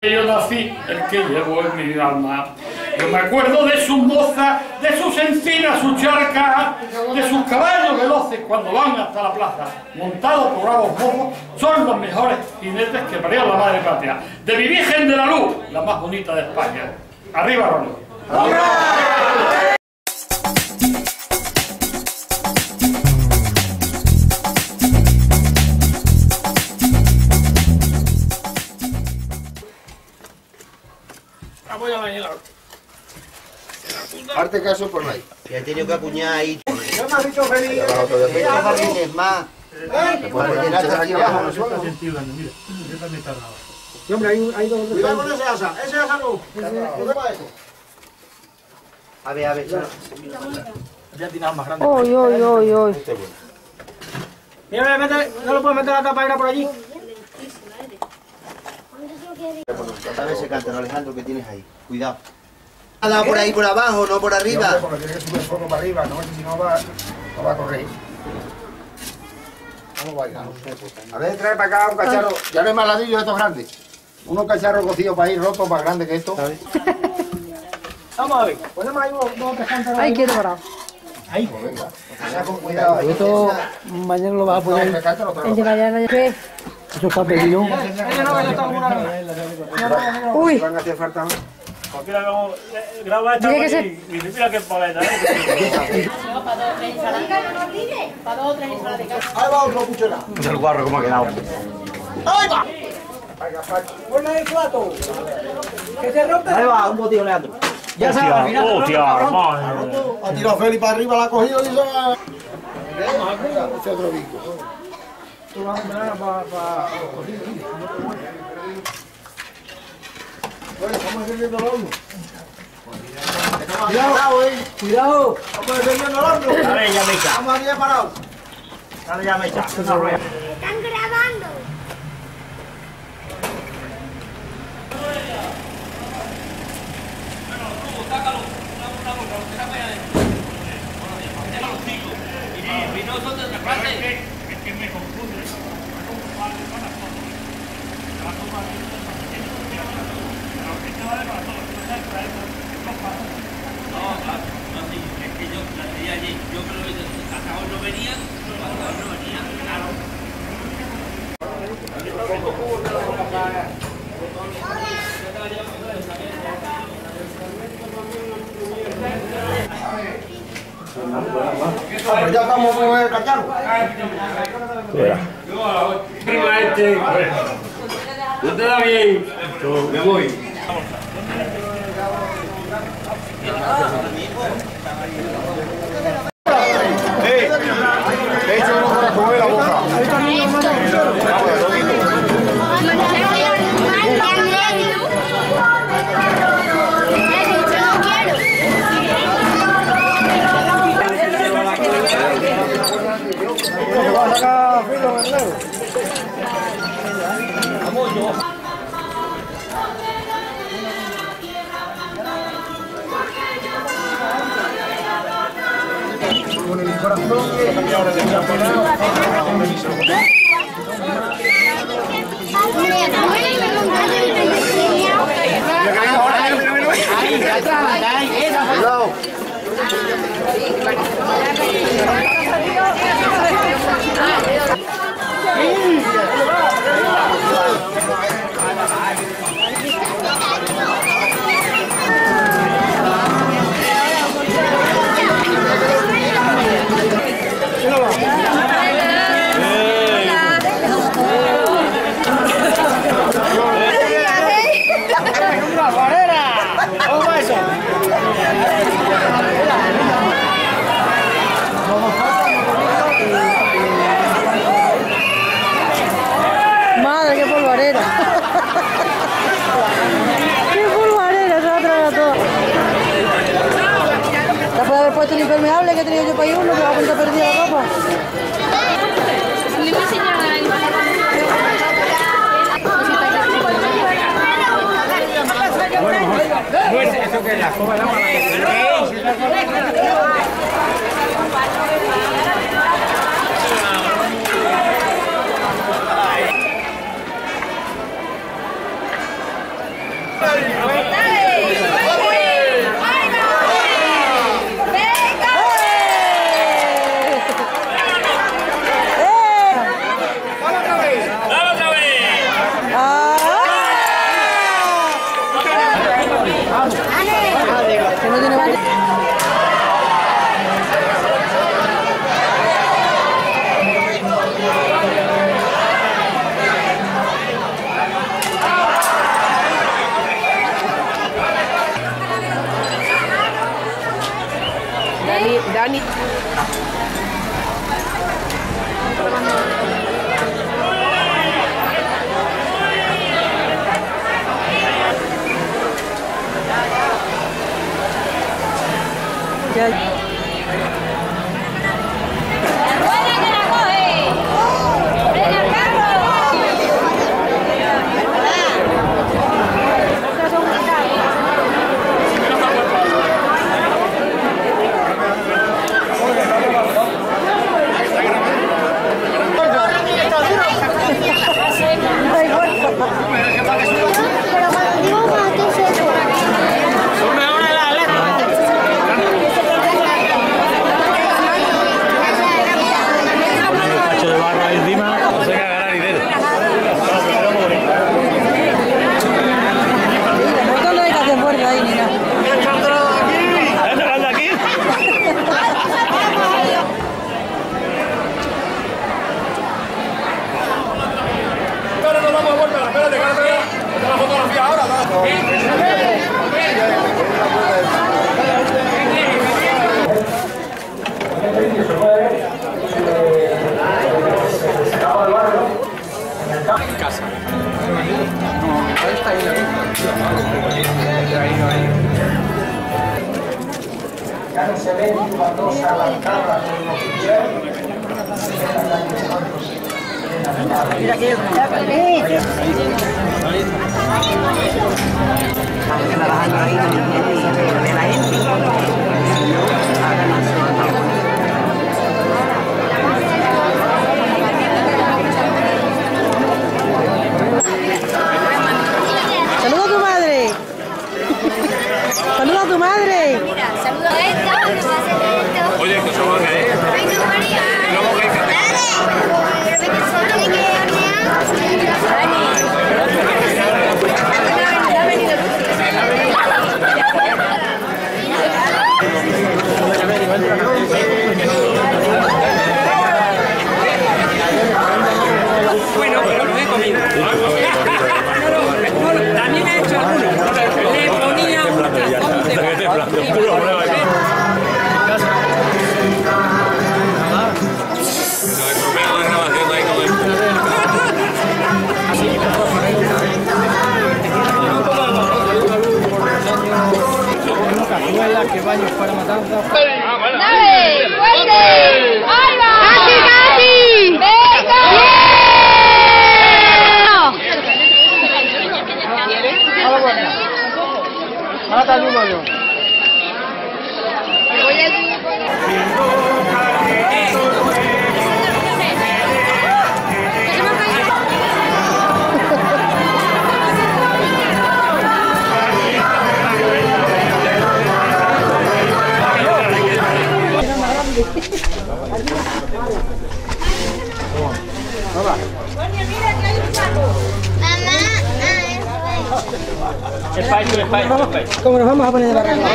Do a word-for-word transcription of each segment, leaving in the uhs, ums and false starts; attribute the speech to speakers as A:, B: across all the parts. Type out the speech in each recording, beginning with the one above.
A: Yo nací, el que llevo en mi alma. Yo me acuerdo de sus mozas, de sus encinas, sus charcas, de sus caballos veloces cuando van hasta la plaza, montados por bravos mozos, son los mejores jinetes que parió la madre patria. De mi Virgen de la Luz, la más bonita de España. ¡Arriba, Rollo!
B: Hazte caso por ahí.
C: Que ha tenido que acuñar ahí.
B: ¿Qué me has dicho, Feliz?
C: Es más.
B: ¿Eh? Pues aquí abajo, no suelo.
D: Sí, hombre, hay, hay dos...
B: Cuidado con ese asa, ese asa no. ¿Qué va eso?
C: A ver, a ver.
D: Ya tienes más grande.
E: Uy, uy, uy, uy.
D: Mira, mete, no lo puedes meter la tapadera por allí.
C: A ver ese cántaro, Alejandro, que tienes ahí. Cuidado. Ha dado por ahí por abajo, no por arriba.
B: Porque tiene que subir el foco para arriba, no, si no va, no va a correr. ¿Cómo va a ir? A ver, trae para acá un cacharro. Ya no hay más ladrillos estos grandes. Unos cacharros cocidos para ir rotos, más grandes que esto.
D: Vamos a ver. Ponemos ahí unos dos cacharros.
E: Ahí quiero parar.
D: Ahí.
B: Pues venga. Ya con cuidado.
D: Esto mañana lo vas a poner.
E: El de mañana ya que...
D: Eso está pedido.
E: Uy.
B: Van a hacer falta más.
F: Mira cómo graba esta
E: Tiene que ser-
F: y mira qué paleta, ¿eh?
G: Para dos o tres ensaladas. Para dos o tres ensaladas.
B: Ahí va otro cuchara.
C: El guarro, ¿cómo ha quedado?
B: ¡Ahí va!
D: Ponle el plato. Que se rompe.
C: Ahí va, un botillo, Leandro.
D: Ya sabes, al final.
F: Hostia, hermano.
B: Ha tirado Feli para arriba, la ha cogido y se va. Ese otro bico.
D: Tú vas a comer para...
B: Bueno, estamos encendiendo el horno.
D: Cuidado, eh. Cuidado.
B: Estamos encendiendo el horno.
F: Dale, ya me echa.
B: Estamos aquí parados.
F: Dale, ya me echa.
G: Están grabando.
B: Ya estamos con el cacharro.
F: Prima este. ¿No te da bien? Me voy.
B: De hecho, no para comer la boca. Con el corazón que ahora se
E: Madre, qué polvarera. Qué polvarera, se va a tragar todo. Ya puede haber puesto el impermeable que he tenido yo para ir uno, que va a contar perdida la ropa.
D: Pues eso que es la escoba de la mano.
H: Dani, Dani.
E: Ya.
D: Ya no se ven cuando se arrancaba con los cuchillos. Mira que trabajando ahí de la gente.
E: Saluda a tu madre. Saluda a tu madre.
G: Mira, saluda a esto.
F: Oye, que somos que es. Luego que
I: Bueno, pero no he comido. También he hecho algunos. Le ponía un tazón de
D: que baños para matanza.
G: ¡Dale! ¡Fuerte! ¡Alba! ¡Casi, casi! ¡Venga!
D: Mata el uno yo.
E: ¿Cómo nos vamos a poner de barranca?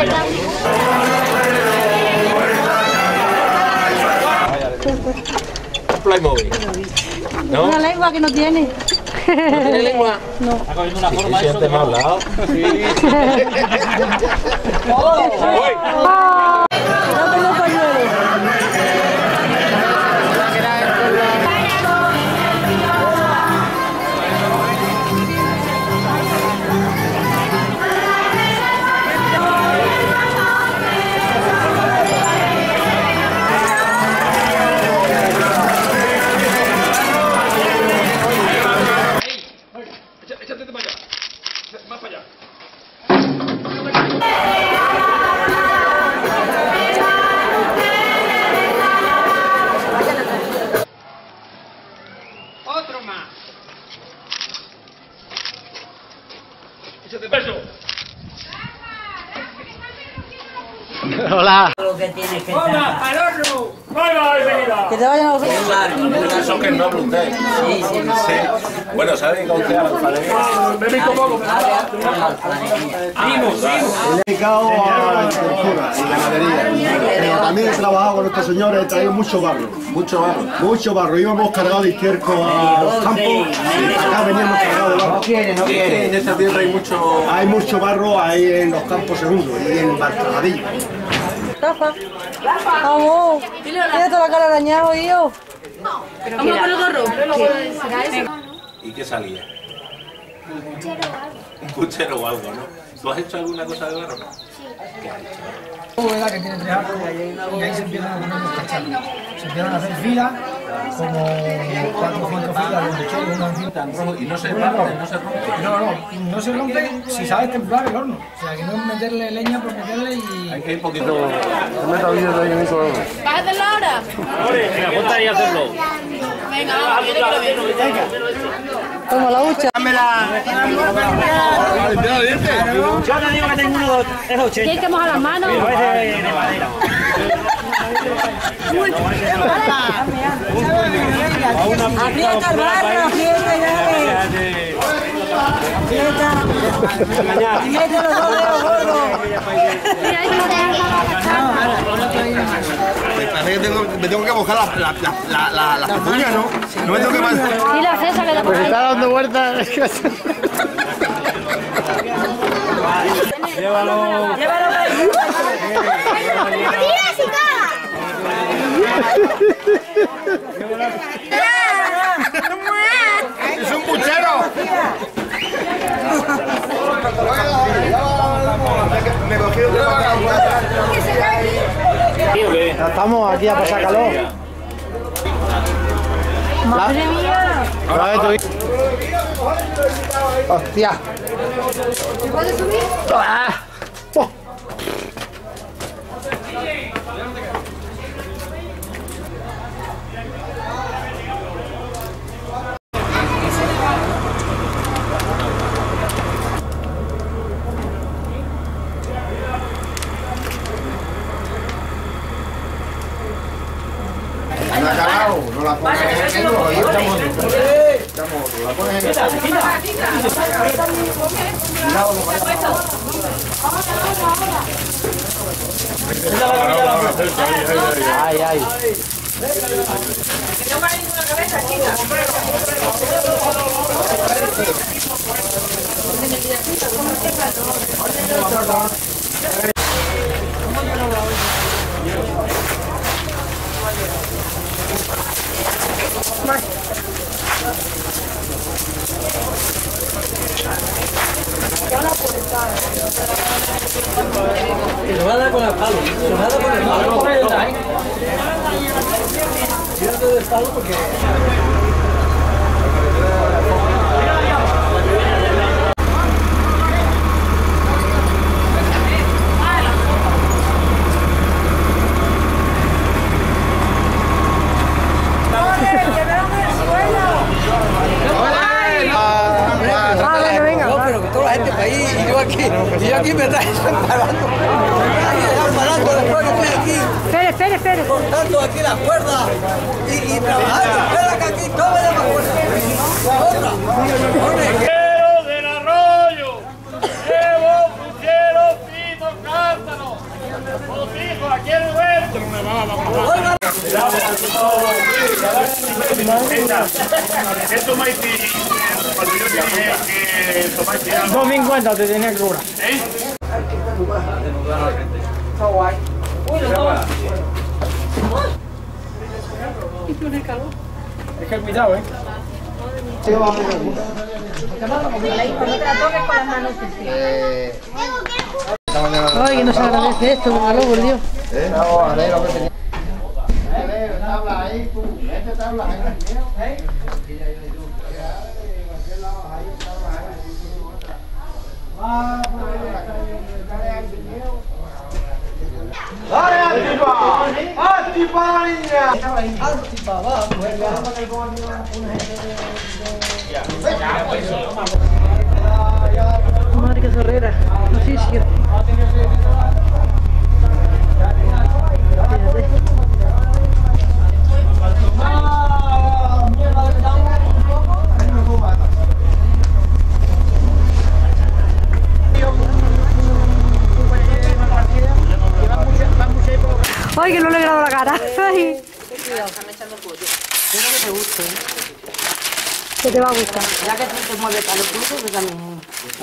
F: Playmobil. ¿No?
E: Una lengua que no tiene.
F: ¿No tiene lengua?
E: No.
F: Está cogiendo una forma de eso. ¿Te más hablado? Sí.
E: No tengo pañuelo.
F: Échate para allá. Más para allá.
I: otro más.
A: Échate peso.
I: Hola.
H: Lo que tienes que
A: ¡Hola, al horno! ¡Hola, bienvenida!
E: Que te vayan a los
B: Eso que no usted.
H: Sí, sí,
B: Sí. Bueno, ¿sabe con qué alfarería?
A: Me pico poco.
F: Vimos, vimos.
J: Dedicado a la agricultura y ganadería. Pero también he trabajado con estos señores, he traído mucho barro.
B: Mucho barro.
J: Mucho barro. Íbamos cargados de estiércol a los campos y acá veníamos cargados de barro.
C: No quiere, no quiere.
B: En esta tierra hay mucho...
J: Hay mucho barro ahí en los campos segundos y en Barcaladillo.
E: Rafa, vamos. Tienes toda la cara arañada, hijo.
G: Vamos con el gorro.
B: ¿Y qué salía? Un cuchero o algo, ¿no? ¿Tú has hecho alguna cosa de barro? ¿Qué has hecho?
D: Bóveda que tiene tres arcos y ahí se empiezan a poner los cacharros. Se empiezan a hacer filas, como cuatro o cinco filas de lechón, una encima.
B: Tan rojo y no se parte, no se rompe.
D: No, no, no se rompe si sabes templar el horno. O sea, que no es meterle leña por meterle y...
B: Hay que ir poquito...
G: ¿Vas a hacerlo ahora?
F: Venga, ponte ahí a hacerlo.
G: Venga, vamos, yo te quiero ver.
E: Toma la hucha.
I: Yo te digo que tengo uno de ocho.
G: Tienes que mojar las manos.
I: A veces de madera.
E: Aprieta el barro, aprieta, dale. Aprieta. Y mete los dos dedos gordos.
J: Me parece que tengo, me tengo que mojar las la, la, la, la, la pezuñas, ¿no? No me tengo que más.
G: Y la César que te
I: Pues está dando vueltas. Llévalo.
E: Llévalo para ahí.
G: ¡Tira sin cara!
B: ¡Es un puchero!
J: Me cogí otra
I: Ya estamos aquí a pasar calor.
E: Madre mía.
I: Hostia.
G: ¿Puedes subir?
I: Ah. Oh.
B: No ha acabado, no la pones en el centro, ahí estamos. Estamos, la pones en el centro.
I: Ay, ay.
D: Se lo va a dar con el palo. Se lo va a dar con el palo. Por el time. Tírate del palo porque... No, pero que toda la gente está ahí y yo aquí, y yo aquí me está parando. Parando después que estoy aquí.
E: Espere, espere, espere.
D: Cortando aquí las cuerdas y, y trabajando. Espera que aquí todo me da más cuerda. Otra.
A: ¡Puchero del arroyo! ¡Llevo puchero, pito, cántaro! ¡Los hijos, aquí el huerto! ¡No me va a bajar! ¿Qué tomáis cuando yo te dije que tomáis algo?
I: dos cincuenta te tenía que cobrar.
A: ¿Eh?
I: Es que cuidado, eh.
E: Ay, que no se agradece esto, póngalo, por Dios. Madre Que te va a gustar.
I: Ya que tú te mueves para los cursos, pues también.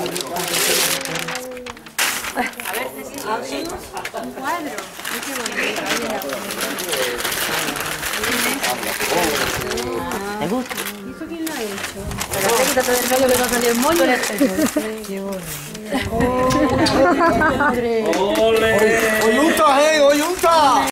I: A ver, un cuadro. Qué bonito. ¿Te gusta? ¿Eso quién lo ha hecho? Pero te quítate del medio que va a salir el moño. Qué bonito.
J: ¡Oyunta, eh! ¡Oyunta!